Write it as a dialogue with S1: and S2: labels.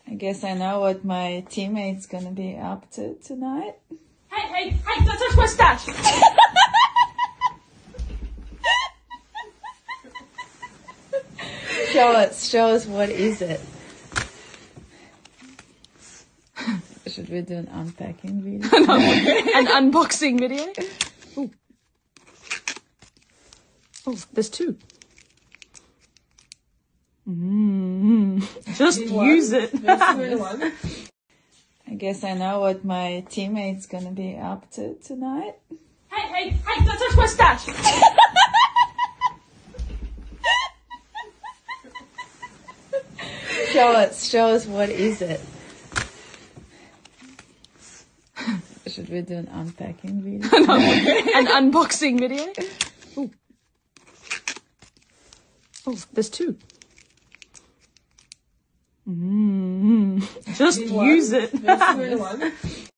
S1: I guess I know what my teammate's gonna be up to tonight.
S2: Hey, don't touch my stash!
S1: Show us, what is it? Should we do an unpacking video?
S2: No, an unboxing video? Ooh. Oh, there's two. Just use it.
S1: I guess I know what my teammate's gonna be up to tonight.
S2: Hey, don't touch my stash!
S1: Show us, what is it? Should we do an unpacking video?
S2: No, an unboxing video? Ooh. Oh, there's two. Just use it.